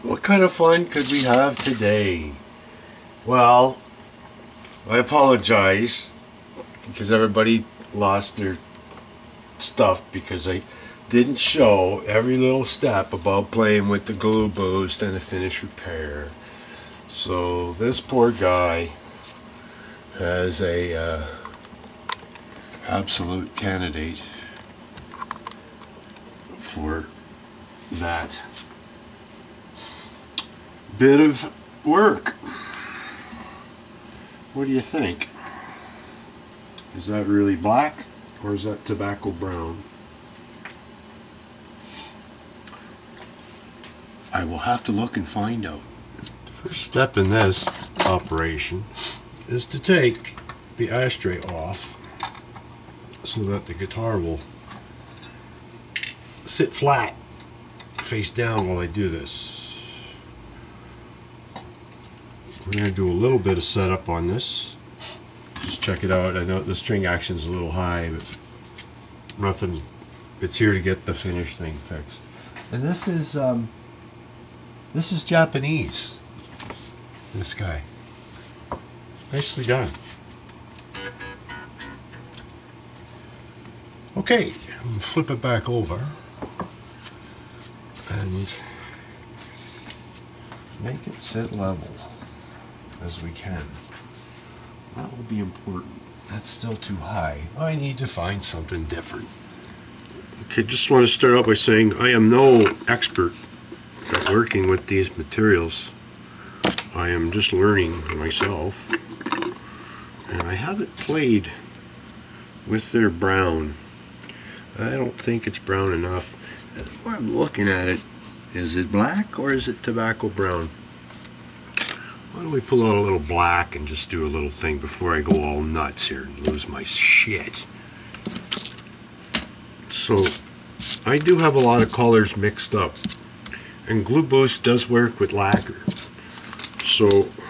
What kind of fun could we have today? Well, I apologize because everybody lost their stuff because I didn't show every little step about playing with the glue boost and the finish repair. So this poor guy has a absolute candidate for that bit of work. What do you think? Is that really black or is that tobacco brown? I will have to look and find out. The first step in this operation is to take the ashtray off so that the guitar will sit flat face down while I do this. We're going to do a little bit of setup on this. Just check it out. I know the string action is a little high, but nothing. It's here to get the finish thing fixed. And this is Japanese. This guy. Nicely done. Okay, I'm going to flip it back over and make it sit level as we can. That will be important. That's still too high. I need to find something different. Okay, just want to start out by saying I am no expert at working with these materials. I am just learning myself. And I haven't played with their brown. I don't think it's brown enough. When I'm looking at it, is it black or is it tobacco brown? Why don't we pull out a little black and just do a little thing before I go all nuts here and lose my shit. So I do have a lot of colors mixed up, and Glue Boost does work with lacquer. So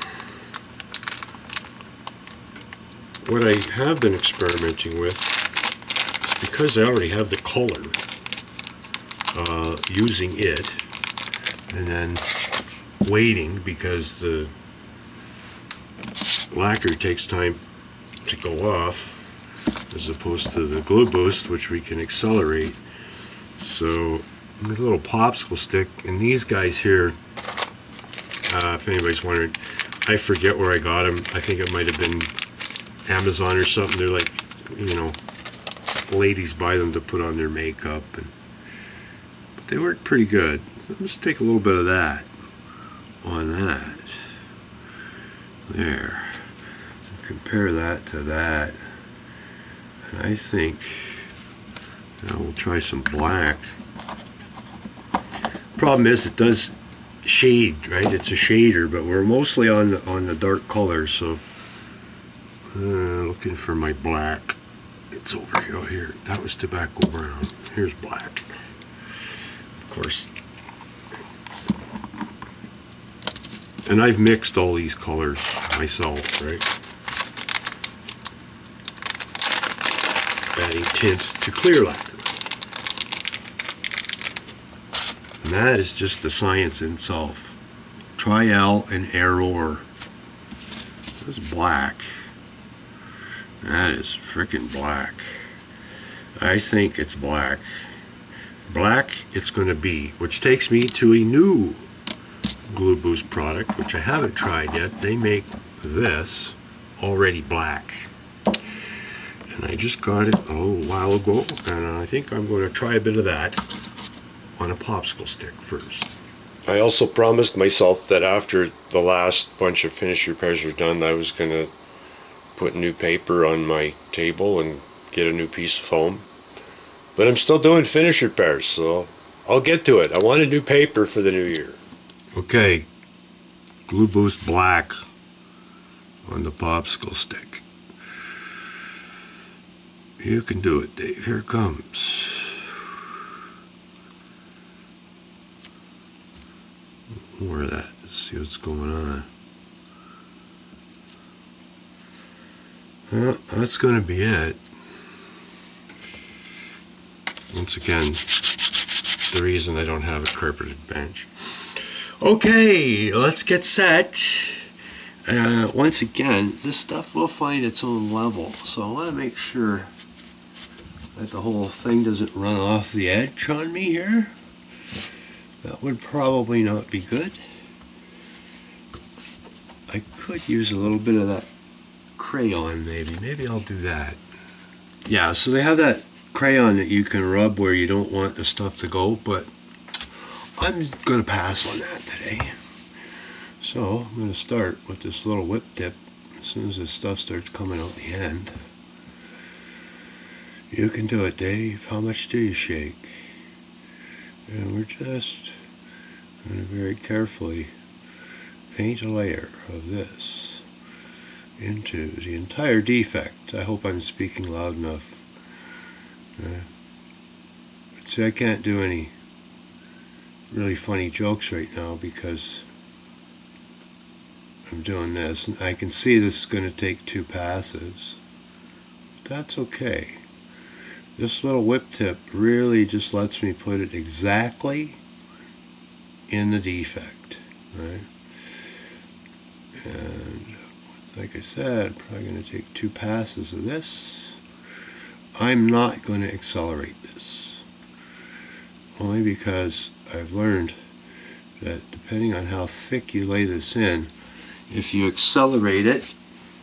what I have been experimenting with is, because I already have the color, using it and then waiting, because the lacquer takes time to go off as opposed to the Glue Boost, which we can accelerate. So with a little popsicle stick, and these guys here, if anybody's wondering, I forget where I got them. I think it might have been Amazon or something. They're like, you know, ladies buy them to put on their makeup, but they work pretty good. Let's take a little bit of that on that. There. Compare that to that. And I think now we'll try some black. Problem is, it does shade, right? It's a shader, but we're mostly on the dark color. So looking for my black. It's over here. Oh, here. That was tobacco brown. Here's black. Of course. And I've mixed all these colors myself, right? Adding tint to clear lacquer. And that is just the science in itself. Trial and error. That's black. That is freaking black. I think it's black. Black it's going to be, which takes me to a new Glue Boost product, which I haven't tried yet. They make this already black. And I just got it a little while ago, and I think I'm going to try a bit of that on a popsicle stick first. I also promised myself that after the last bunch of finish repairs were done, I was going to put new paper on my table and get a new piece of foam. But I'm still doing finish repairs, so I'll get to it. I want a new paper for the new year. Okay, Glue Boost black on the popsicle stick. You can do it, Dave. Here it comes. More of that. Let's see what's going on. Well, that's going to be it. Once again, the reason I don't have a carpeted bench. Okay, let's get set. Once again, this stuff will find its own level, so I want to make sure that the whole thing doesn't run off the edge on me here. That would probably not be good. I could use a little bit of that crayon maybe. Maybe I'll do that. Yeah, so they have that crayon that you can rub where you don't want the stuff to go, but I'm going to pass on that today. So I'm going to start with this little whip tip as soon as this stuff starts coming out the end. You can do it, Dave. How much do you shake? And we're just going to very carefully paint a layer of this into the entire defect. I hope I'm speaking loud enough. But see, I can't do any really funny jokes right now because I'm doing this, and I can see this is going to take 2 passes. That's okay. This little whip tip really just lets me put it exactly in the defect, right? And like I said, probably going to take 2 passes of this. I'm not going to accelerate this, only because I've learned that depending on how thick you lay this in, if you accelerate it,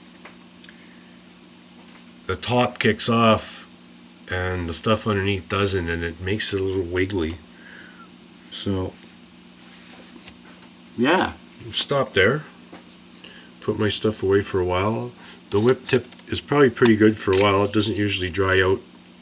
the top kicks off and the stuff underneath doesn't, and it makes it a little wiggly. So yeah, stop there, put my stuff away for a while. The whip tip is probably pretty good for a while. It doesn't usually dry out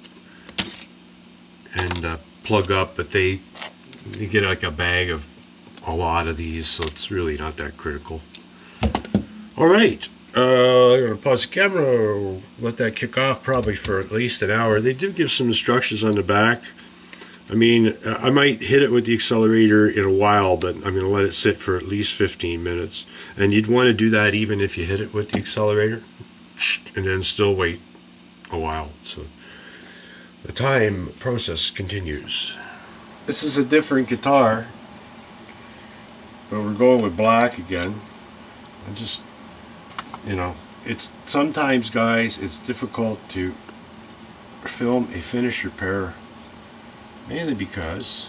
and plug up, but you get like a bag of a lot of these, so it's really not that critical. Alright, I'm going to pause the camera, let that kick off probably for at least an hour. They do give some instructions on the back. I mean, I might hit it with the accelerator in a while, but I'm going to let it sit for at least 15 minutes. And you'd want to do that even if you hit it with the accelerator, and then still wait a while. So the time process continues. This is a different guitar, but we're going with black again. I just, you know, it's sometimes, guys, it's difficult to film a finish repair, mainly because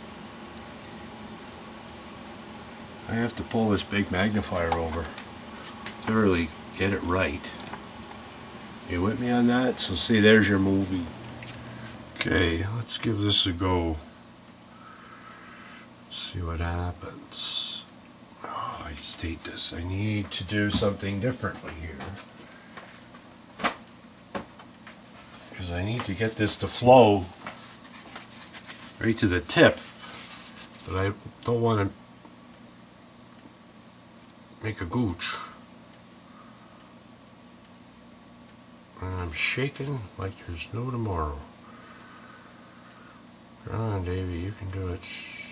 I have to pull this big magnifier over to really get it right. You with me on that? So see, there's your movie. Okay, let's give this a go. See what happens. Oh, I state this. I need to do something differently here, because I need to get this to flow right to the tip, but I don't want to make a gooch. And I'm shaking like there's no tomorrow. Come on, Davey, you can do it.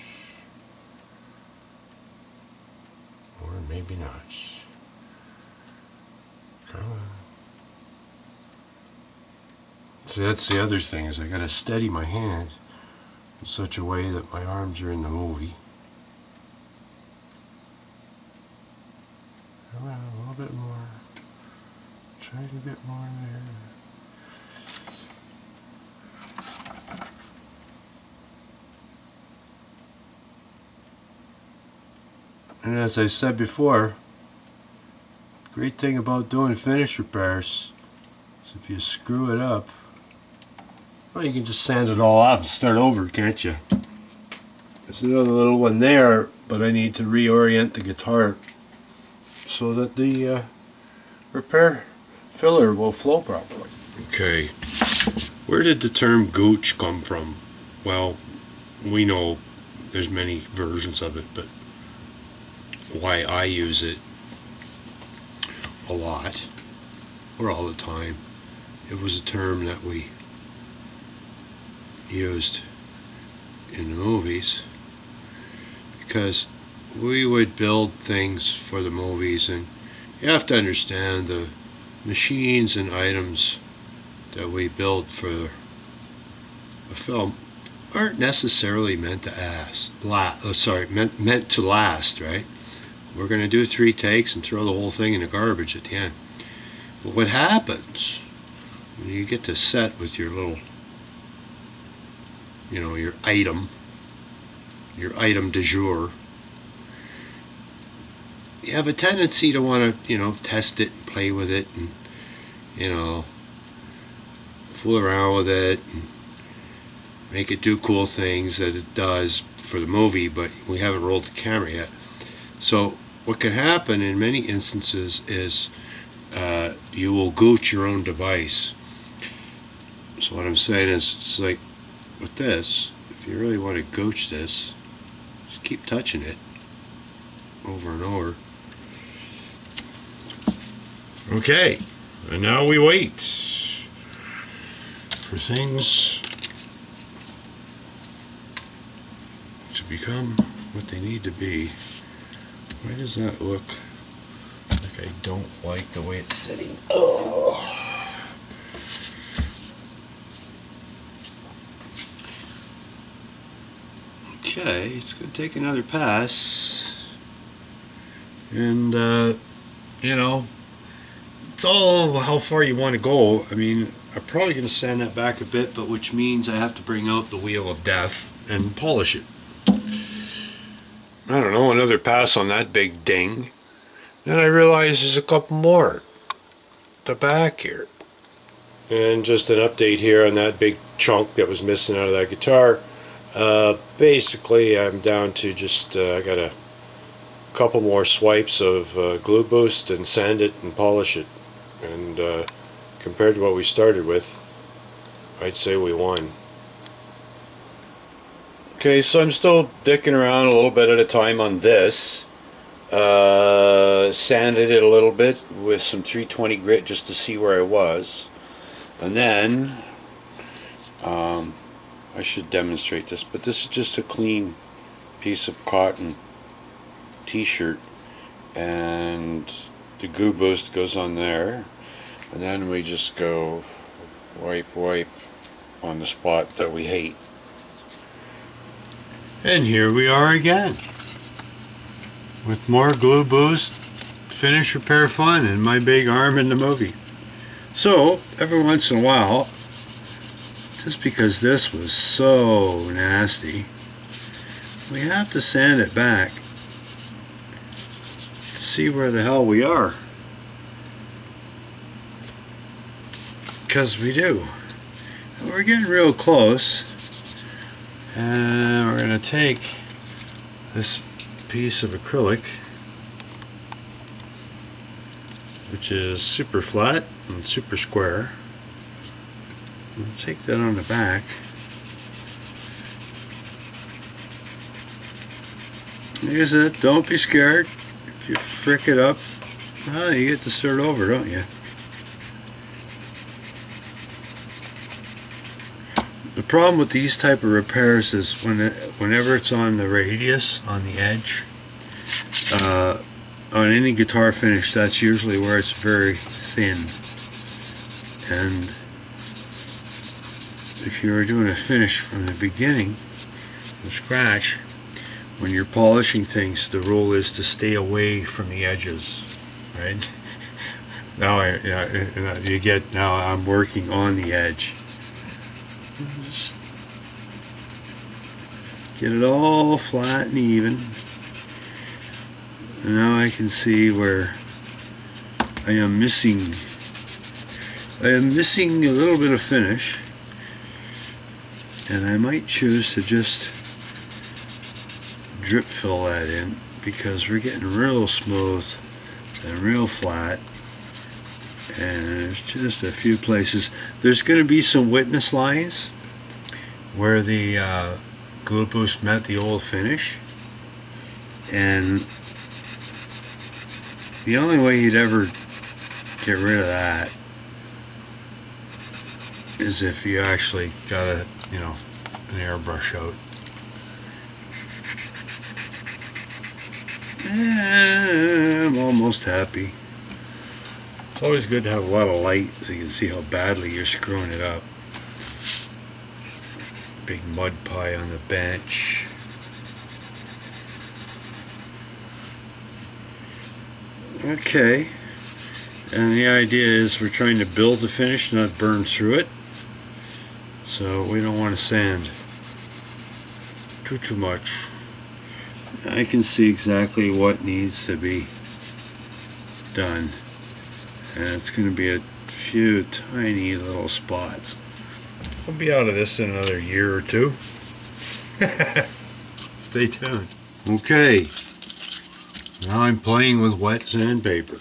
Or maybe not. Come on. See, that's the other thing, is I gotta steady my hand in such a way that my arms are in the movie. Come on, a little bit more. Try to get more there. And as I said before, great thing about doing finish repairs is if you screw it up, well, you can just sand it all off and start over, can't you? There's another little one there, but I need to reorient the guitar so that the repair filler will flow properly. Okay, where did the term gooch come from? Well, we know there's many versions of it, but why I use it a lot, or all the time, it was a term that we used in the movies, because we would build things for the movies, and you have to understand the machines and items that we build for a film aren't necessarily meant to meant to last, right? We're going to do 3 takes and throw the whole thing in the garbage at the end. But what happens when you get to set with your little, you know, your item du jour, you have a tendency to want to, you know, test it, play with it, and, you know, fool around with it, and make it do cool things that it does for the movie, but we haven't rolled the camera yet. So what can happen in many instances is you will gooch your own device. So what I'm saying is, it's like with this, if you really want to gooch this, just keep touching it over and over. Okay, and now we wait for things to become what they need to be. Why does that look like I don't like the way it's sitting? Oh. Okay, it's going to take another pass, and you know, it's all how far you want to go. I mean, I'm probably going to sand that back a bit, but which means I have to bring out the wheel of death and polish it. I don't know, another pass on that big ding. Then I realize there's a couple more at the back here. And just an update here on that big chunk that was missing out of that guitar. Basically, I'm down to just, I got a couple more swipes of Glue Boost and sand it and polish it. And compared to what we started with, I'd say we won. Okay, so I'm still dicking around a little bit at a time on this. Sanded it a little bit with some 320 grit just to see where I was. And then, I should demonstrate this, but this is just a clean piece of cotton t-shirt, and the Glue Boost goes on there, and then we just go wipe on the spot that we hate. And here we are again with more Glue Boost finish repair fun and my big arm in the movie. So every once in a while, just because this was so nasty, we have to sand it back to see where the hell we are, because we do, and we're getting real close. And we're going to take this piece of acrylic, which is super flat and super square. We'll take that on the back. Like I said, don't be scared. If you frick it up, well, you get to start over, don't you? The problem with these type of repairs is whenever it's on the radius, on the edge, on any guitar finish, that's usually where it's very thin. And if you were doing a finish from the beginning, from scratch, when you're polishing things, the rule is to stay away from the edges, right? Now I'm working on the edge. Just get it all flat and even. And now I can see where I am missing. I am missing a little bit of finish, and I might choose to just drip fill that in, because we're getting real smooth and real flat. And there's just a few places. There's going to be some witness lines where the Glue Boost met the old finish, and the only way you'd ever get rid of that is if you actually got an airbrush out. And I'm almost happy. It's always good to have a lot of light so you can see how badly you're screwing it up. Big mud pie on the bench. Okay, and the idea is we're trying to build the finish, not burn through it. So we don't want to sand too much. I can see exactly what needs to be done, and it's going to be a few tiny little spots. I'll be out of this in another year or two. Stay tuned. Okay, now I'm playing with wet sandpaper.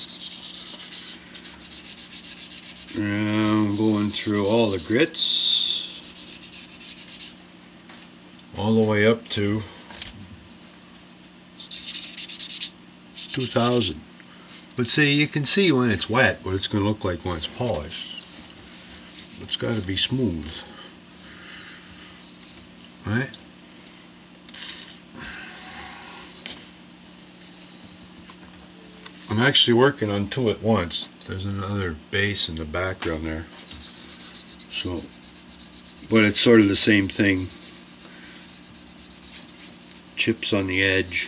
And I'm going through all the grits, all the way up to 2000. But see, you can see when it's wet what it's going to look like when it's polished. It's got to be smooth, right? I'm actually working on two at once. There's another base in the background there. So, but it's sort of the same thing. Chips on the edge.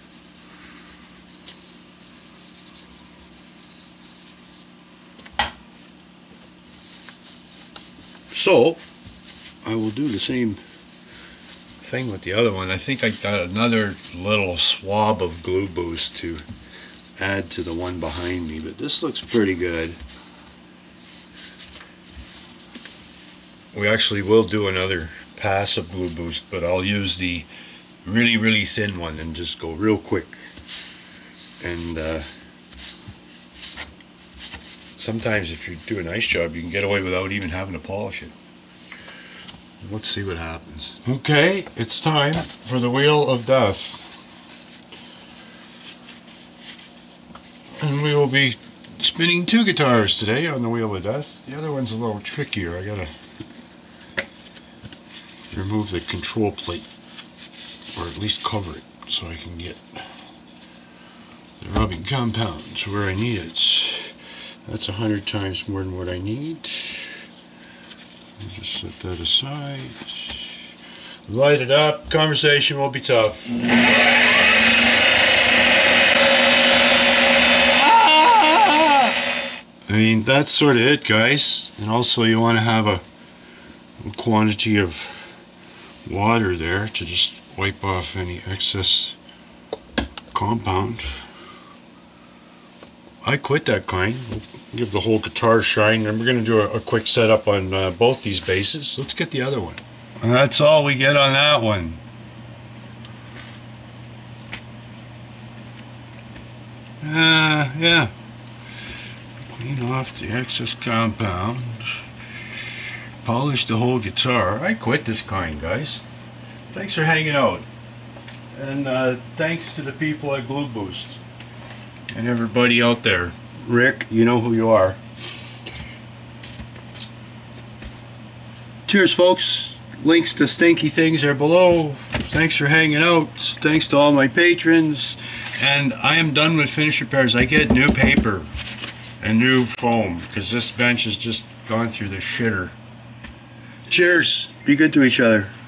So, I will do the same thing with the other one. I think I got another little swab of Glue Boost to add to the one behind me, but this looks pretty good. We actually will do another pass of Glue Boost, but I'll use the really thin one and just go real quick. And sometimes if you do a nice job, you can get away without even having to polish it. Let's see what happens. Okay, it's time for the Wheel of Death. And we will be spinning two guitars today on the Wheel of Death. The other one's a little trickier. I gotta remove the control plate, or at least cover it, so I can get the rubbing compounds where I need it. That's 100 times more than what I need. I'll just set that aside. Light it up. Conversation will be tough. I mean, that's sort of it, guys. And also you want to have a quantity of water there to just wipe off any excess compound. I quit that kind. We'll give the whole guitar a shine, and we're going to do a quick setup on both these basses. Let's get the other one. And that's all we get on that one. Yeah. Clean off the excess compound. Polish the whole guitar. I quit this kind, guys. Thanks for hanging out. And thanks to the people at Glue Boost. And everybody out there. Rick, you know who you are. Cheers, folks. Links to Stinky Things are below. Thanks for hanging out. Thanks to all my patrons. And I am done with finish repairs. I get new paper and new foam because this bench has just gone through the shitter. Cheers. Be good to each other.